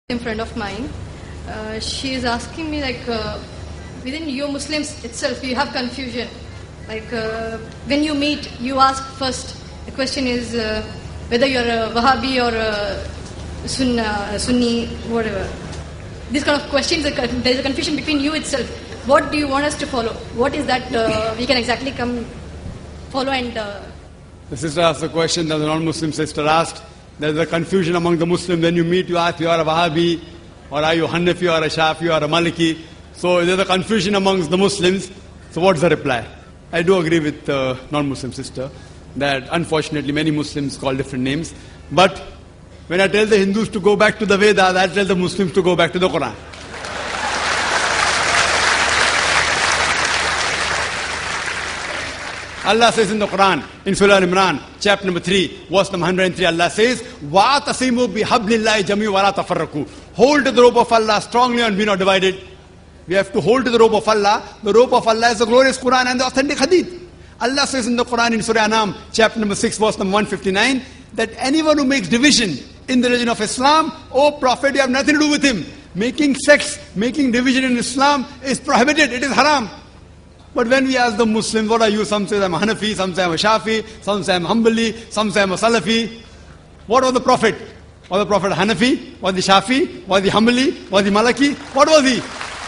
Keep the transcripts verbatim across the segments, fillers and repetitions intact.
A friend of mine, uh, she is asking me like, uh, within you Muslims itself, you have confusion. Like uh, when you meet, you ask first. The question is uh, whether you're a Wahhabi or a Sunnah, Sunni, whatever. These kind of questions, there is a confusion between you itself. What do you want us to follow? What is that uh, we can exactly come follow and... Uh, the sister asked the question that the non-Muslim sister asked. There is a confusion among the Muslims. When you meet, you ask, you are a Wahhabi, or are you hanfi, or a shahfai, or a maliki. So there is a confusion amongst the Muslims. So what's the reply? I do agree with the non-Muslim sister that unfortunately many Muslims call different names. But when I tell the Hindus to go back to the Vedas, I tell the Muslims to go back to the Quran. Allah says in the Quran, in Surah Al-Imran, chapter number three, verse number one hundred three, Allah says, وَاعْتَصِمُوا بِحَبْلِ اللَّهِ جَمِيعًا وَلَا تَفَرَّقُوا. Hold to the rope of Allah strongly and be not divided. We have to hold to the rope of Allah. The rope of Allah is the glorious Quran and the authentic Hadith. Allah says in the Quran, in Surah Anam, chapter number six, verse number one fifty-nine, that anyone who makes division in the religion of Islam, oh Prophet, you have nothing to do with him. Making sects, making division in Islam is prohibited. It is haram. But when we ask the Muslims, what are you? Some say I'm a Hanfi, some say I'm a Shafi, some say I'm hambli, some say I'm a Salafi. What was the Prophet? Was the Prophet Hanafi? Was he Shafi? Was he hambli? Was he maliki? What was he?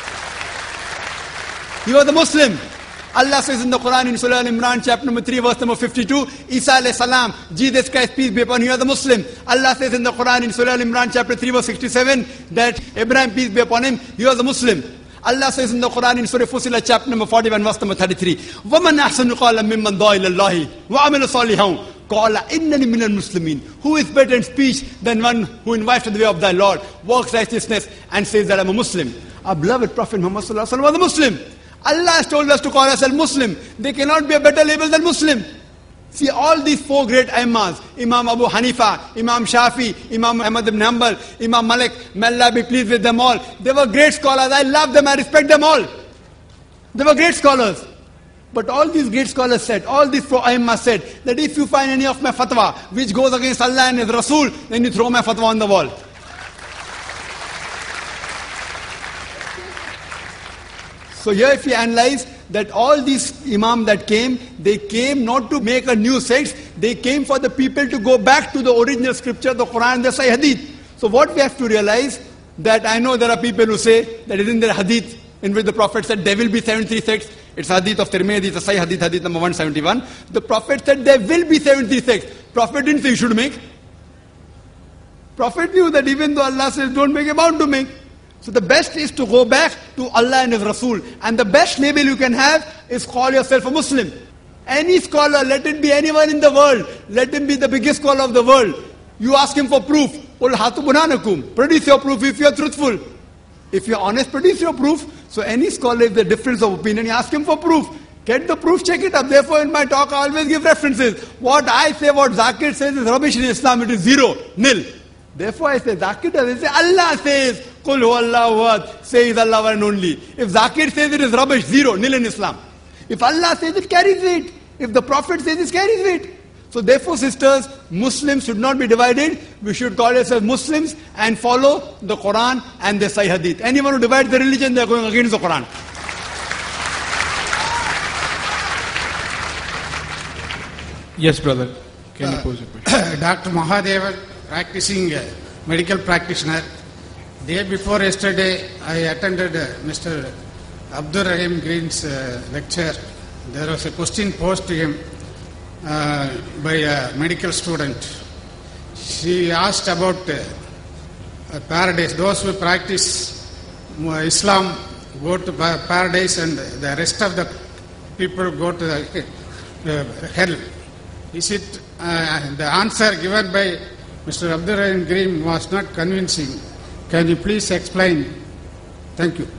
He was a Muslim. Allah says in the Quran, in Surah Al-Imran, chapter number three, verse number fifty-two, Isa alayhi salam, Jesus Christ, peace be upon him, he was a Muslim. Allah says in the Quran, in Surah Al-Imran, chapter three, verse sixty-seven, that Abraham, peace be upon him, he was a Muslim. Allah says in the Quran, in Surah Fussilat, chapter number forty-one, verse number thirty-three, وَمَنْ أَحْسَنُ قَالًا مِمَّنْ دَعَا إِلَى اللَّهِ وَعَمِلَ صَالِحًا قَالَ إِنَّنِي مِنَ الْمُسْلِمِينَ. Who is better in speech than one who invites to the way of thy Lord, works righteousness, and says that I'm a Muslim? Our beloved Prophet Muhammad sallallahu alaihi wasallam was a Muslim. Allah has told us to call ourselves Muslim. There cannot be a better label than Muslim. See, all these four great Imams, Imam Abu Hanifa, Imam Shafi, Imam Ahmad ibn Hanbal, Imam Malik, may Allah be pleased with them all. They were great scholars. I love them. I respect them all. They were great scholars. But all these great scholars said, all these four Imams said, that if you find any of my fatwa which goes against Allah and His Rasul, then you throw my fatwa on the wall. So here if you analyze that all these imams that came, they came not to make a new sect, they came for the people to go back to the original scripture, the Quran, the Sahih Hadith. So what we have to realize, that I know there are people who say that isn't there a Hadith in which the Prophet said there will be seventy-three sects. It's Hadith of Tirmidhi, it's a Sahih Hadith, Hadith number one seventy-one. The Prophet said there will be seventy-three sects. Prophet didn't say you should make. Prophet knew that even though Allah says don't make, you're bound to make. So the best is to go back to Allah and His Rasul. And the best label you can have is call yourself a Muslim. Any scholar, let it be anyone in the world, let him be the biggest scholar of the world. You ask him for proof. Produce your proof if you are truthful. If you are honest, produce your proof. So any scholar, if there's difference of opinion, you ask him for proof. Get the proof, check it up. Therefore in my talk I always give references. What I say, what Zakir says is rubbish in Islam. It is zero, nil. Therefore I say, Zakir doesn't say, Allah says, Qul huwallahu ahad, says Allah one and only. If Zakir says it is rubbish, zero, nil in Islam. If Allah says it, carries weight. If the Prophet says it, carries weight. So therefore sisters, Muslims should not be divided. We should call ourselves Muslims and follow the Quran and the Sahih Hadith. Anyone who divides the religion, they are going against the Quran. Yes, brother. Can uh, you pose a question? Doctor Mahadevan, practicing uh, medical practitioner. Day before yesterday, I attended uh, Mister Abdur Rahim Green's uh, lecture. There was a question posed to him uh, by a medical student. She asked about uh, paradise. Those who practice uh, Islam go to paradise and the rest of the people go to the uh, hell. Is it uh, the answer given by Mister Abdur Rahim Green was not convincing? Can you please explain? Thank you.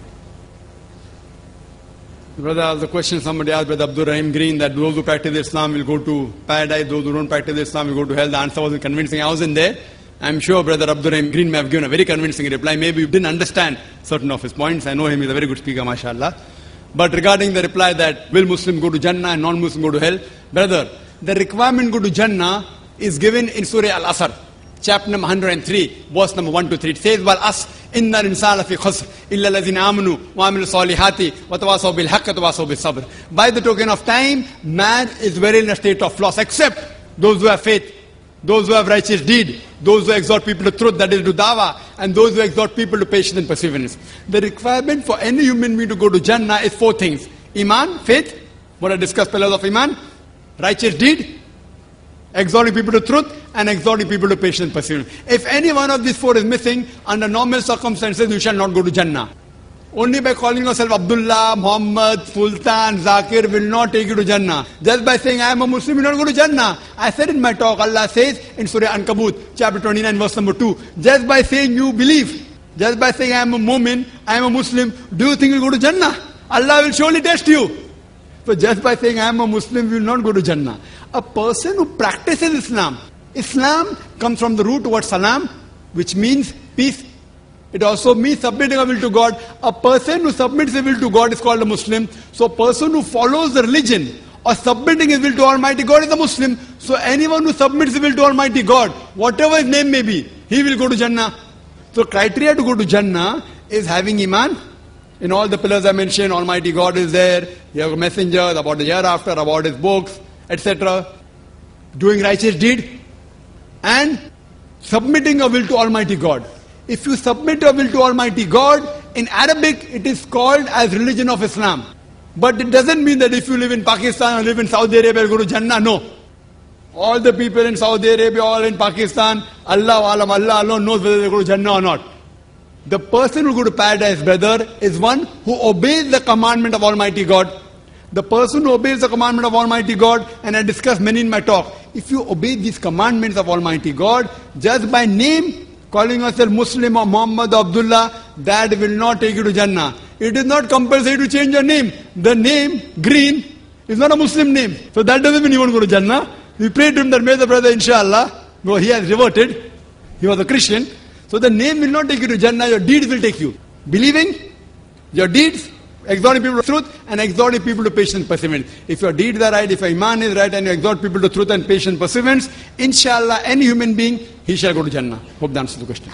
Brother, the question somebody asked by Abdur Rahim Green that those who practice Islam will go to paradise, those who don't practice Islam will go to hell. The answer wasn't convincing. I wasn't there. I'm sure Brother Abdur Rahim Green may have given a very convincing reply. Maybe you didn't understand certain of his points. I know him, he's a very good speaker, mashallah. But regarding the reply that will Muslim go to Jannah and non-Muslim go to hell, brother, the requirement go to Jannah is given in Surah Al-Asr. chapter number one hundred three, verse number one to three. It says, "Wal as inna insana fi khusr illa allazina amanu wa amilu salihati wa tawasaw bil haqqi wa tawasaw bis sabr." By the token of time, man is very in a state of loss, except those who have faith, those who have righteous deed, those who exhort people to truth, that is to dawah, and those who exhort people to patience and perseverance. The requirement for any human being to go to Jannah is four things: Iman, faith, what I discussed, pillars of Iman; righteous deed; exhorting people to truth; and exhorting people to patience and perseverance. If any one of these four is missing, under normal circumstances, you shall not go to Jannah. Only by calling yourself Abdullah, Muhammad, Sultan, Zakir will not take you to Jannah. Just by saying I am a Muslim, you will not go to Jannah. I said in my talk, Allah says in Surah Ankabut, chapter twenty-nine, verse number two, just by saying you believe, just by saying I am a Mu'min, I am a Muslim, do you think you will go to Jannah? Allah will surely test you. So just by saying I am a Muslim, you will not go to Jannah. A person who practices Islam, Islam comes from the root word salam, which means peace. It also means submitting a will to God. A person who submits his will to God is called a Muslim. So a person who follows the religion or submitting his will to Almighty God is a Muslim. So anyone who submits his will to Almighty God, whatever his name may be, he will go to Jannah. So criteria to go to Jannah is having Iman. In all the pillars I mentioned, Almighty God is there. You have messengers about the hereafter, about his books, et cetera. Doing righteous deed and submitting a will to Almighty God. If you submit your will to Almighty God, in Arabic it is called as religion of Islam. But it doesn't mean that if you live in Pakistan or live in Saudi Arabia, you go to Jannah. No. All the people in Saudi Arabia, all in Pakistan, Allah alam, Allah alone knows whether they go to Jannah or not. The person who go to paradise, brother, is one who obeys the commandment of Almighty God. The person who obeys the commandment of Almighty God, and I discussed many in my talk, if you obey these commandments of Almighty God, just by name, calling yourself Muslim or Muhammad or Abdullah, that will not take you to Jannah. It is not compulsory to change your name. The name, Green, is not a Muslim name. So that doesn't mean you won't go to Jannah. We pray to him that may the brother, inshallah, no, he has reverted. He was a Christian. So the name will not take you to Jannah, your deeds will take you. Believing, your deeds, exhorting people to truth, and exhorting people to patience and perseverance. If your deeds are right, if your Iman is right, and you exhort people to truth and patience and perseverance, inshallah, any human being, he shall go to Jannah. Hope that answers the question.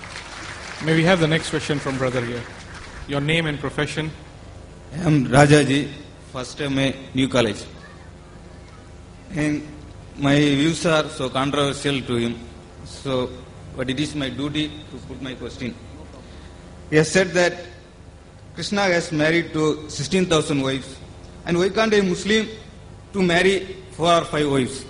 May we have the next question from brother here. Your name and profession. I am Rajaji, first time at New College. And my views are so controversial to him. So, but it is my duty to put my question. He has said that Krishna has married to sixteen thousand wives. And why can't a Muslim to marry four or five wives?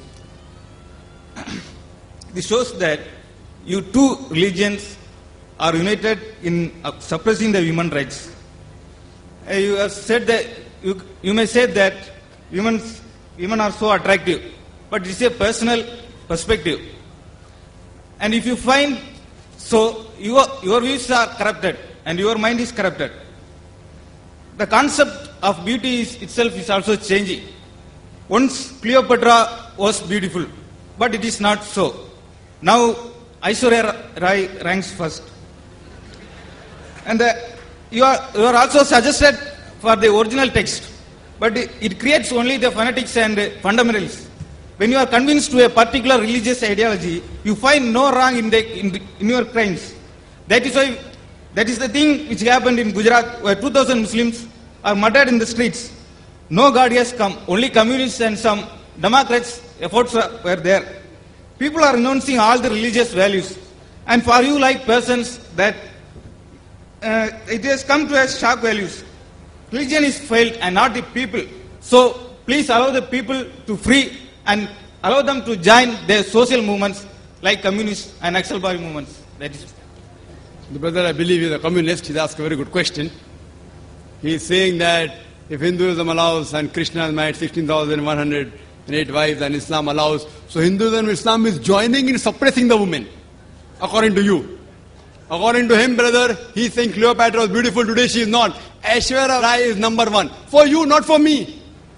This shows that you two religions are united in uh, suppressing the human rights. Uh, you have said that you, you may say that women, women are so attractive, but it's a personal perspective. And if you find so, your, your views are corrupted and your mind is corrupted. The concept of beauty is, itself is also changing. Once Cleopatra was beautiful, but it is not so. Now Aishwarya Rai ranks first. And the, you, are, you are also suggested for the original text, but it, it creates only the fanatics and fundamentalists. When you are convinced to a particular religious ideology, you find no wrong in, the, in, the, in your crimes. That is why, that is the thing which happened in Gujarat, where two thousand Muslims are murdered in the streets. No God has come, only communists and some Democrats' efforts were there. People are renouncing all the religious values. And for you like persons that uh, it has come to as shock values. Religion is failed and not the people. So please allow the people to free and allow them to join their social movements like communist and Naxalbari movements. That is. The brother, I believe, is a communist. He's asked a very good question. He is saying that if Hinduism allows and Krishna has married sixteen thousand one hundred eight wives and Islam allows, so Hinduism and Islam is joining in suppressing the women, according to you. According to him, brother, he is saying Cleopatra was beautiful, today she is not. Aishwarya Rai is number one. For you, not for me.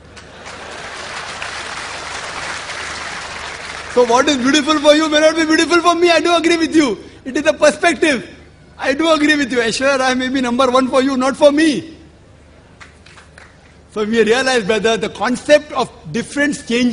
So what is beautiful for you may not be beautiful for me. I do agree with you. It is a perspective. I do agree with you. Aishwarya Rai may be number one for you, not for me. So we realize, brother, the concept of difference changes.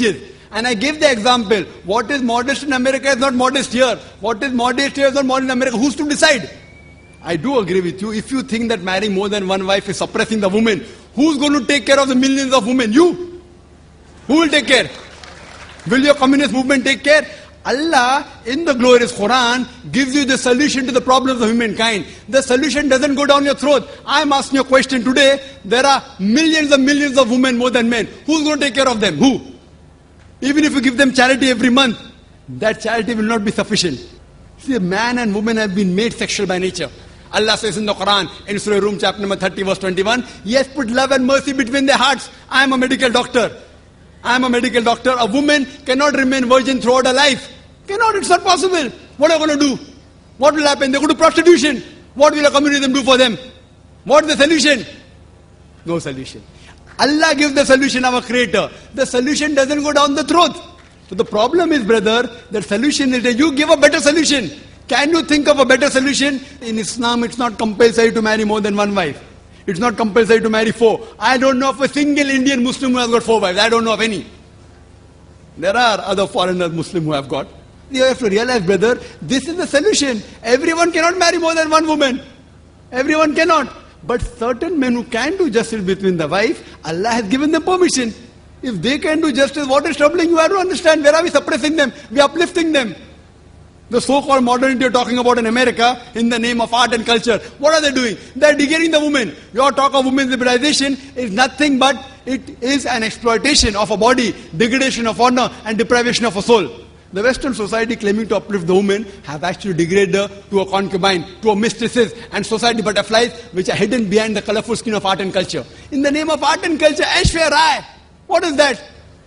And I gave the example. What is modest in America is not modest here. What is modest here is not modest in America. Who's to decide? I do agree with you. If you think that marrying more than one wife is suppressing the woman, who's going to take care of the millions of women? You. Who will take care? Will your communist movement take care? Allah, in the glorious Quran, gives you the solution to the problems of humankind. The solution doesn't go down your throat. I'm asking you a question today. There are millions and millions of women more than men. Who's going to take care of them? Who? Even if you give them charity every month, that charity will not be sufficient. See, man and woman have been made sexual by nature. Allah says in the Quran, in Surah Rum, chapter number thirty, verse twenty-one, Yes, put love and mercy between their hearts. I am a medical doctor. I am a medical doctor. A woman cannot remain virgin throughout her life. Cannot, it's not possible. What are you going to do? What will happen? They go to prostitution. What will a communism do for them? What is the solution? No solution. Allah gives the solution, our creator. The solution doesn't go down the throat. So the problem is, brother, the solution is that you give a better solution. Can you think of a better solution? In Islam, it's not compulsory to marry more than one wife. It's not compulsory to marry four. I don't know of a single Indian Muslim who has got four wives. I don't know of any. There are other foreigners Muslim who have got. You have to realize, brother, this is the solution. Everyone cannot marry more than one woman. Everyone cannot. But certain men who can do justice between the wife, Allah has given them permission. If they can do justice, what is troubling you? I don't understand. Where are we suppressing them? We are uplifting them. The so-called modernity you're talking about in America, in the name of art and culture, what are they doing? They're degrading the woman. Your talk of women's liberalization is nothing but it is an exploitation of a body, degradation of honor, and deprivation of a soul. The Western society claiming to uplift the woman have actually degraded her to a concubine, to a mistresses, and society butterflies which are hidden behind the colorful skin of art and culture. In the name of art and culture, Aishwarya Rai. What is that?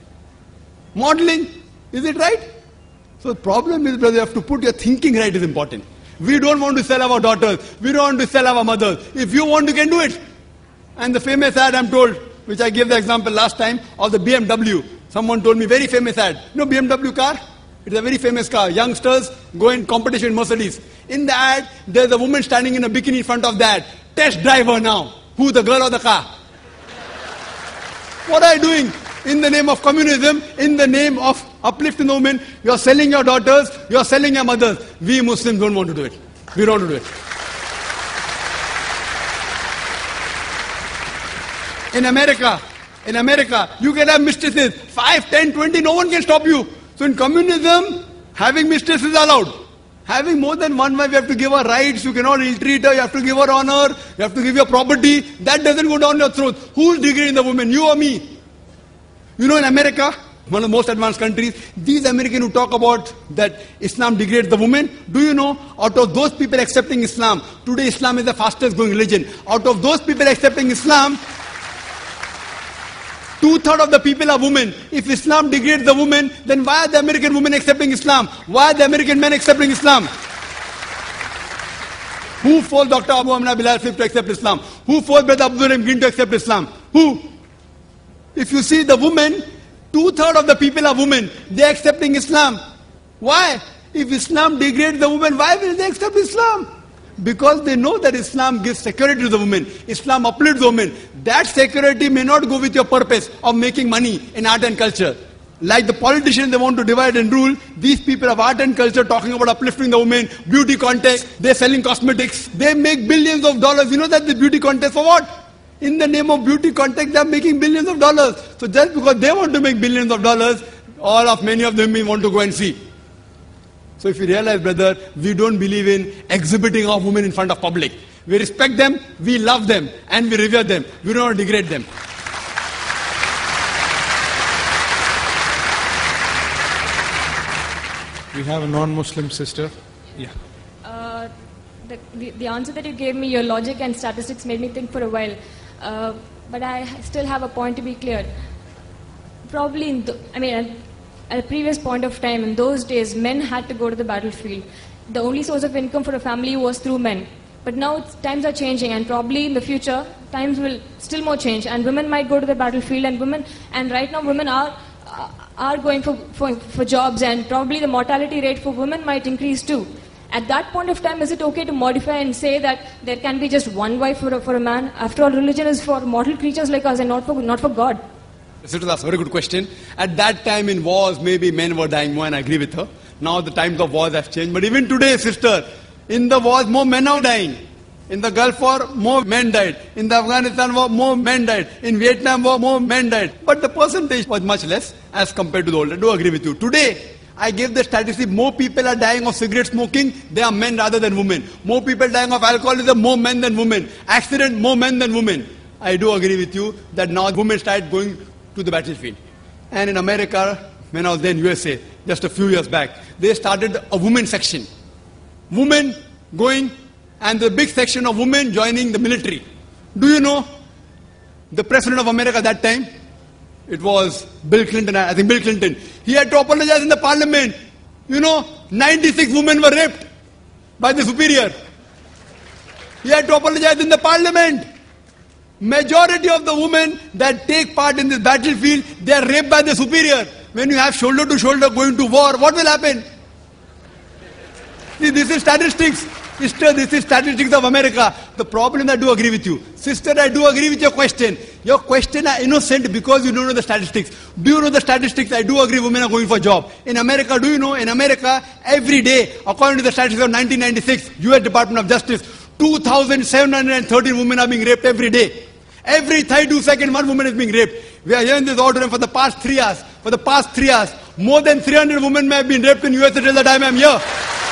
Modeling. Is it right? So the problem is, brother, you have to put your thinking right is important. We don't want to sell our daughters. We don't want to sell our mothers. If you want, you can do it. And the famous ad, I'm told, which I gave the example last time, of the B M W. Someone told me, very famous ad. You know B M W car? It's a very famous car. Youngsters go in competition with Mercedes. In the ad, there's a woman standing in a bikini in front of that. Test drive her now. Who, the girl or the car? What are you doing? In the name of communism, in the name of uplifting the women, you are selling your daughters, you are selling your mothers. We Muslims don't want to do it. We don't want to do it. In America, in America, you can have mistresses, five, ten, twenty, no one can stop you. So in communism, having mistresses is allowed. Having more than one wife, you have to give her rights, you cannot ill-treat her, you have to give her honor, you have to give her property. That doesn't go down your throat. Who's degrading the woman, you or me? You know, in America, one of the most advanced countries, these Americans who talk about that Islam degrades the woman, do you know, out of those people accepting Islam, today Islam is the fastest growing religion. Out of those people accepting Islam, two-thirds of the people are women. If Islam degrades the woman, then why are the American women accepting Islam? Why are the American men accepting Islam? Who forced Doctor Abu Amna Bilal to accept Islam? Who forced Brother Abdul Rahim Green to accept Islam? Who? If you see the women, two-thirds of the people are women. They are accepting Islam. Why? If Islam degrades the woman, why will they accept Islam? Because they know that Islam gives security to the woman. Islam uplifts the woman. That security may not go with your purpose of making money in art and culture. Like the politicians, they want to divide and rule. These people of art and culture talking about uplifting the woman, beauty contest, they're selling cosmetics. They make billions of dollars. You know that the beauty contest for what? In the name of beauty contest, they are making billions of dollars. So just because they want to make billions of dollars, all of many of them may want to go and see. So if you realize, brother, we don't believe in exhibiting our women in front of public. We respect them, we love them, and we revere them. We don't want to degrade them. We have a non-Muslim sister. Yeah. Uh, the, the, the answer that you gave me, your logic and statistics made me think for a while. Uh, but I still have a point to be cleared. Probably, in the, I mean, at, at a previous point of time, in those days, men had to go to the battlefield. The only source of income for a family was through men. But now it's, times are changing, and probably in the future, times will still more change, and women might go to the battlefield, and women, and right now women are uh, are going for, for, for jobs, and probably the mortality rate for women might increase too. At that point of time, is it okay to modify and say that there can be just one wife for a, for a man? After all, religion is for mortal creatures like us and not for, not for God. Sister, that's a very good question. At that time in wars, maybe men were dying more, and I agree with her. Now the times of wars have changed. But even today, sister, in the wars, more men are dying. In the Gulf War, more men died. In the Afghanistan War, more men died. In Vietnam War, more men died. But the percentage was much less as compared to the old. I do agree with you. Today, I gave the statistic, more people are dying of cigarette smoking, they are men rather than women. More people dying of alcoholism, more men than women. Accident, more men than women. I do agree with you that now women started going to the battlefield. And in America, when I was there in U S A, just a few years back, they started a women section. Women going, and the big section of women joining the military. Do you know the President of America at that time? It was Bill Clinton, I think Bill Clinton. He had to apologize in the parliament. You know, ninety-six women were raped by the superior. He had to apologize in the parliament. Majority of the women that take part in this battlefield, they are raped by the superior. When you have shoulder to shoulder going to war, what will happen? See, this is statistics. Sister, this is statistics of America. The problem, I do agree with you. Sister, I do agree with your question. Your question are innocent because you don't know the statistics. Do you know the statistics? I do agree women are going for job. In America, do you know? In America, every day, according to the statistics of nineteen ninety-six, U S Department of Justice, two thousand seven hundred thirteen women are being raped every day. Every thirty-two seconds, one woman is being raped. We are here in this auditorium for the past three hours. For the past three hours, more than three hundred women may have been raped in U S A till the time I am here.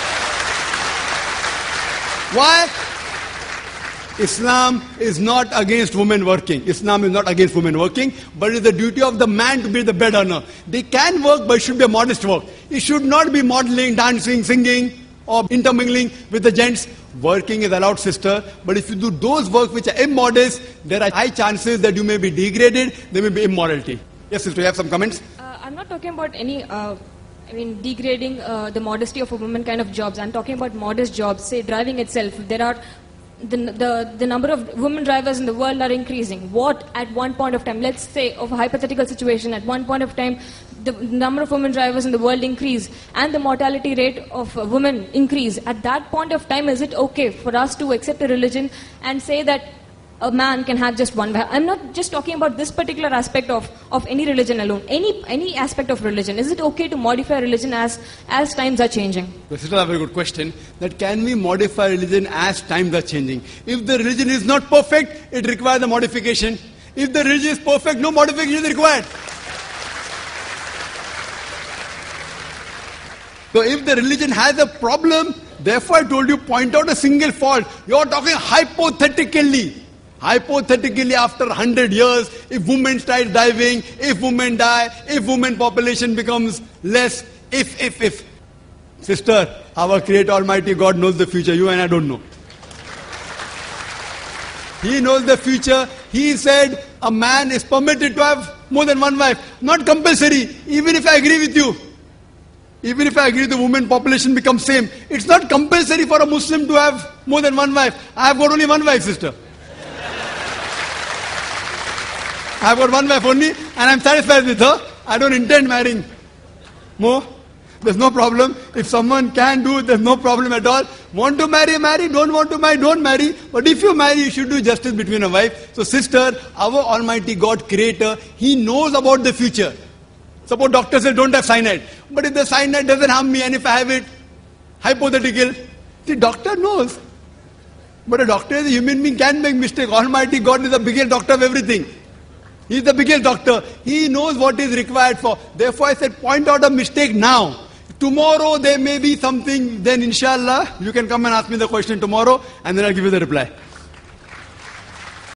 Why? Islam is not against women working. Islam is not against women working, but it is the duty of the man to be the bread earner. They can work, but it should be a modest work. It should not be modeling, dancing, singing, or intermingling with the gents. Working is allowed, sister, but if you do those work which are immodest, there are high chances that you may be degraded, there may be immorality. Yes, sister, you have some comments? Uh, I'm not talking about any... Uh I mean, degrading uh, the modesty of a woman kind of jobs. I'm talking about modest jobs, say driving itself. There are, the, the, the number of women drivers in the world are increasing. What at one point of time, let's say of a hypothetical situation, at one point of time, the number of women drivers in the world increase and the mortality rate of uh, women increase. At that point of time, is it okay for us to accept a religion and say that a man can have just one wife? I'm not just talking about this particular aspect of, of any religion alone. Any any aspect of religion. Is it okay to modify religion as, as times are changing? This is a very good question. That can we modify religion as times are changing? If the religion is not perfect, it requires a modification. If the religion is perfect, no modification is required. So if the religion has a problem, therefore I told you, point out a single fault. You are talking hypothetically. Hypothetically, after one hundred years, if women start diving, if women die, if women population becomes less, if, if, if. Sister, our Creator Almighty God knows the future. You and I don't know. He knows the future. He said a man is permitted to have more than one wife. Not compulsory, even if I agree with you. Even if I agree the women population becomes same. It's not compulsory for a Muslim to have more than one wife. I have got only one wife, sister. I have got one wife only, and I am satisfied with her. I don't intend marrying more. There's no problem. If someone can do it, there's no problem at all. Want to marry, marry. Don't want to marry, don't marry. But if you marry, you should do justice between a wife. So sister, our Almighty God, Creator, He knows about the future. Suppose doctor says don't have cyanide. But if the cyanide doesn't harm me, and if I have it, hypothetical, the doctor knows. But a doctor is a human being, can make mistake. Almighty God is the biggest doctor of everything. He is the biggest doctor. He knows what is required for. Therefore I said, point out a mistake now. Tomorrow there may be something, then inshallah, you can come and ask me the question tomorrow, and then I'll give you the reply.